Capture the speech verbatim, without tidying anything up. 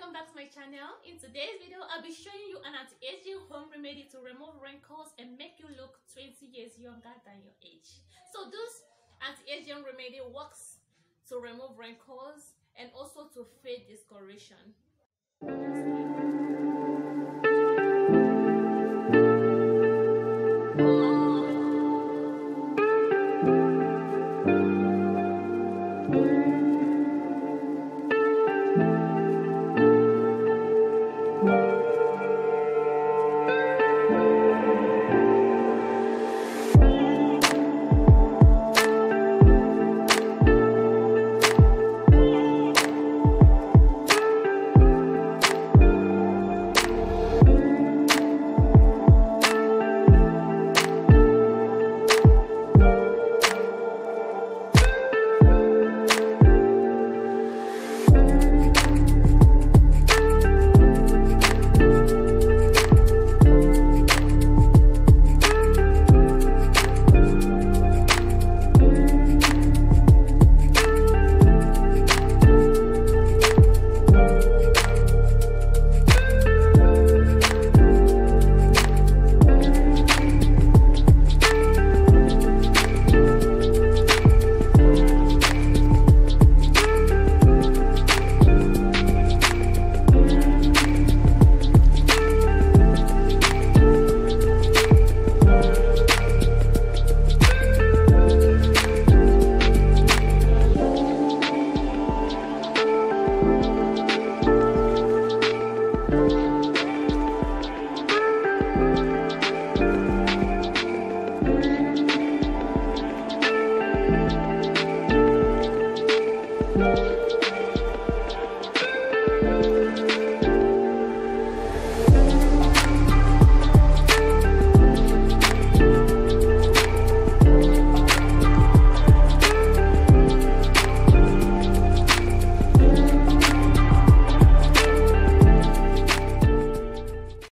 welcome back to my channel. In today's video, I'll be showing you an anti-aging home remedy to remove wrinkles and make you look twenty years younger than your age. So this anti-aging remedy works to remove wrinkles and also to fade discoloration.